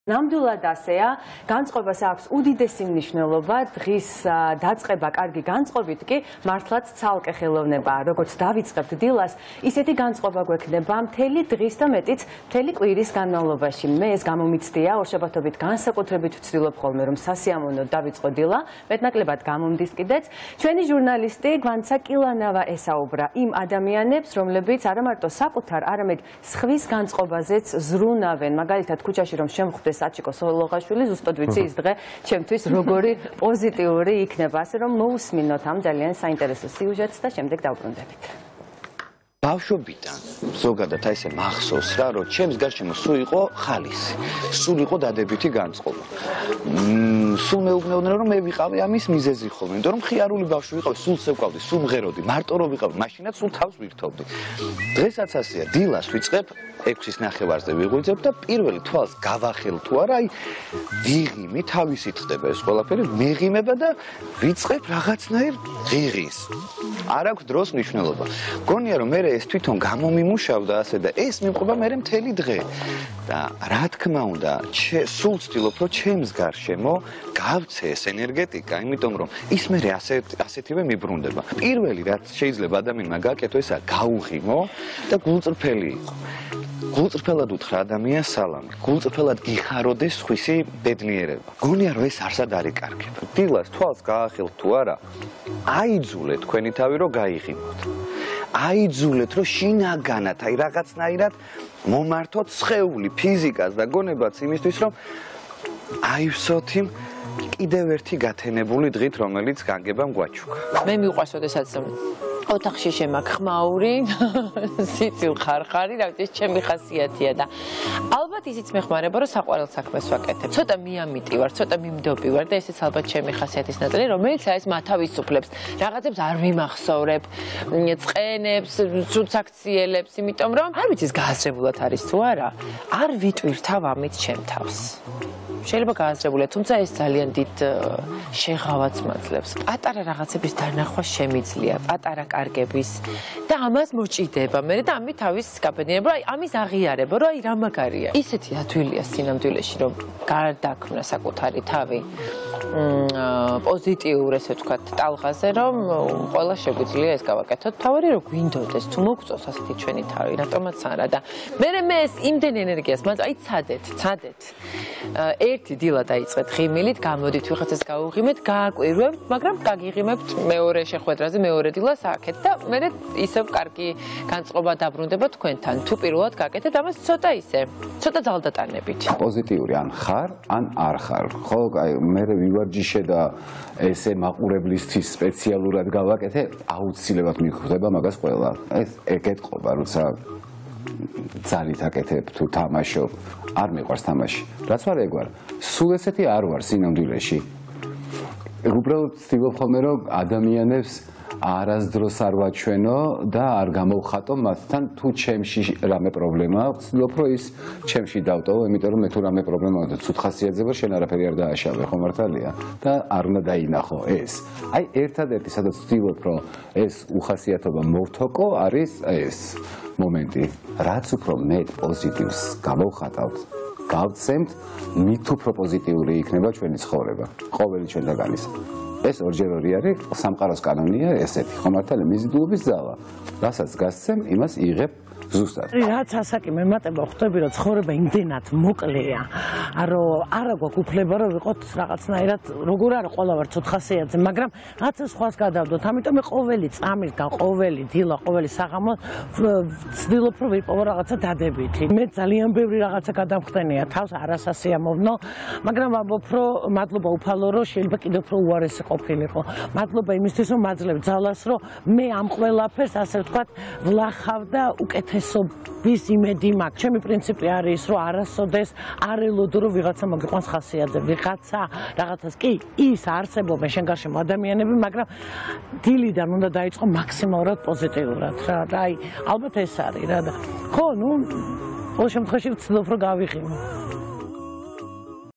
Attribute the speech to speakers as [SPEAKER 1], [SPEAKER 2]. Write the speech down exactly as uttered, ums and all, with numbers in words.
[SPEAKER 1] ნამდვილად ასეა, განწყობას აქვს უდიდესი მნიშვნელობა, დღის დაწყება კარგი განწყობით კი მართლაც ცალკე ხელოვნებაა. Როგორც დავიწყებთ დილას, ისეთი განწყობა გვექნება მთელი დღის და მეტიც მთელი კვირის განმავლობაში. მე ეს გამომიცდია, ორშაბათობით განსაკუთრებით ვცდილობ ხოლმე, რომ სასიამოვნოდ დავიწყო დილა, მეტნაკლებად გამომდის კიდეც. ჩვენი ჟურნალისტი გვანცა კილანავა ესაუბრა იმ ადამიანებს, რომლებიც არა მარტო საკუთარ, არამედ სხვის განწყობაზეც ზრუნავენ, მაგალითად ქუჩაში რომ შემხვდეთ საჩიკო სოლოღაშვილი, ზუსტად ვიცი ის დღე ჩემთვის როგორი პოზიტიური იქნება, ასე რომ მოусმინოთ ამ ძალიან საინტერესო სიუჟეტს და შემდეგ დავბრუნდებით.
[SPEAKER 2] ბავშვობიდან ზოგადად აი ესე მახსოვს რა, რომ ჩემს გარშემო სულ იყო ხალისი, სულ იყო დადებითი განწყობა. სულ მეუბნეოდნენ რომ მე ვიყავი ამის მიზეზი ხოლმე, იმიტომ რომ ხიარული ბავშვი ვიყავი, სულ სევკავდი, სულ მღეროდი, მარტო რომ ვიყავი, მაშინაც სულ თავს ვირთოვდი. დღესაც ასეა, დილას ვიწყებ ექვსის ნახევარზე ვიღვიძებ და პირველი თვალს გავახელ თუ არა, აი ვიღიმე თავისით ხდება ეს ყველაფერი, მეღიმება და ვიწყებ რაღაცნაირ ღიღის. არ აქვს დროს მნიშვნელობა. გონია რომ მე ეს თვითონ გამომიმუშავდა ასე და ეს მიმყოფა მე მთელი დღე. და რა თქმა უნდა, სულ ვცდილობ რომ ჩემს გარშემო გავცეს ენერგეტიკა, იმიტომ რომ ის მე ასეთივე მიბრუნდება. პირველი რაც შეიძლება ადამიანმა გააკეთო, ესა გაუღიმო და გულწრფელი იყო. გულწრფელად უთხრა ადამიანს სალამი, გულწრფელად გიხაროდეს სხვისი ბედნიერება. გონია რომ ეს არსად არ იკარგება. დილას თვალს გაახელთ თუ არა, აიძულეთ თქვენი თავი რომ გაიღიმოთ. აიძულეთ რომ შინაგანად, აი რაღაცნაირად მომართოთ სხეული, ფიზიკას და გონებაც იმისთვის რომ აივსოთ იმ კიდევ ერთი გათენებული დღით, რომელიც განგებამ გვაჩუქა.
[SPEAKER 3] მე მიყვარს, როდესაც ოთახში შემაქ ხმაური, სიცილ ხარხარი, რა ვიცი, ეს ჩემი ხასიათია და ალბათ ისიც მეხმარება, რომ საყვარელ საქმეს ვაკეთებ. ცოტა მიამიტი ვარ, ცოტა მიმდობი ვარ და ესეც ალბათ ჩემი ხასიათის ნაწილი, რომელიც აი ეს მათავისუფლებს. რაღაცებს არ ვიმახსოვრებ, წყენებს, ცუცაქციელებს, იმიტომ რომ არ ვიცი ეს გააზრებულად არის თუ არა, არ ვიტვირთავ ამით ჩემ თავს. შეიძლება გააზრებულია, თუმცა ეს ძალიან დიდ შეღავაც მაძლევს. პატარა რაღაცების დანახვა შემიძლია, პატარა კარგების და ამას მოჭიდება მე და ამით თავის გაბედნიერება, აი ამის აღიარება, რომ აი რა მაგარია. ისეთი ადვილია სინამდვილეში, რომ გარდაქმნა საკუთარი თავი პოზიტიურ, ესე ვთქვათ, ტალღაზე, რომ ყველა შეგვიძლია ეს გავაკეთოთ. თავარი რომ გვინდოდეს, თუ მოგწონს ასეთი ჩვენი თავი, რატომაც არა და მე მე ეს იმდენ ენერგიას მას აი ცადეთ, ცადეთ. ერთი დილა დაიწყეთ ღიმილით, გამოდით ვიღაცას გაუღიმეთ, გააკვირვებთ, მაგრამ გაგიღიმებთ მეორე შეხვედრაზე, მეორე დილას აქეთ და მე ისევ კარგი განწყობა დაბრუნდება თქვენთან. თუ პირველად გააკეთეთ ამას ცოტა ისე, ცოტა ძალდატანებით.
[SPEAKER 4] პოზიტიური ან ხარ, ან არ ხარ. ხო, აი მე ვივარჯიშე და ესე მაყურებლისთვის სპეციალურად გავაკეთე, აუცილებლად მიხვდება მაგას ყველა. ეს ეკეთყობა, როცა ძალით აკეთებ თუ თამაშობ, არ მიყვარს თამაში. რაც არ ეგ ვარ, სულ ესეთი არ ვარ სინამდვილეში. უბრალოდ ვცდილობ ხოლმე რომ ადამიანებს არასდროს არ ვაჩვენო და არ გამოვხატო მათთან თუ ჩემში რამე პრობლემა აქვს, ვცდილობ რომ ის ჩემში დავტოვო, იმიტომ რომ მე თუ რამე პრობლემა აქვს, ცუდ ხასიათზე ვარ, შენ არაფერი არ დააშავე, ხო მართალია? და არ უნდა დაინახო ეს. აი ერთადერთი სადაც ვცდილობ რომ ეს უხასიათობა მოვთოკო არის ეს მომენტი, რაც უფრო მეტ პოზიტივს გამოვხატავთ, გავცემთ, მით უფრო პოზიტიური იქნება ჩვენი ცხოვრება, ყოველი ჩვენთაგანის. ეს ორჯერ ორი არის, სამყაროს კანონია ესეთი, ხო მართალია, მიზიდულობის ძალა. რასაც გასცემ, იმას იღებ ზუსტად.
[SPEAKER 5] რაც ასაკი მემატება ხვდები, რომ ცხოვრება იმდენად მოკლეა, რომ არა გვაქვს უფლება რომ ვიყოთ რაღაცნაირად, როგორ არა ყველა ვარ ცოტ ხასიათზე, მაგრამ რაღაცა სხვას გადავდოთ. ამიტომ მე ყოველი წამისგან, ყოველი დილა, ყოველი საღამო ვცდილობ რომ ვიპოვო რაღაცა დადებითი. მე ძალიან ბევრი რაღაცა გადამხდენია თავს, არასასიამოვნო, მაგრამ ვამბობ რომ მადლობა უფალო რომ შეიძლება კიდევ უფრო უარესი ყოფილიყო. მადლობა იმისთვის რომ მაძლევ ძალას რომ მე ამ ყველაფერს ასე ვთქვათ ვლახავ და უკეთეს სობის იმედი მაქვს. ჩემი პრინციპი არის, რომ არასოდეს არ ელოდო, რომ ვიღაცა მოგიყვანს ხასიათზე, ვიღაცა რაღაცას კი ის არსებობენ შენ გარშემო ადამიანები, მაგრამ დილიდან უნდა დაიწყო მაქსიმალურად პოზიტიურად რა. აი, ალბათ ეს არის რა და ხო, ნუ ყოველ შემთხვევაში ვცდილობ რომ გავიღიმო.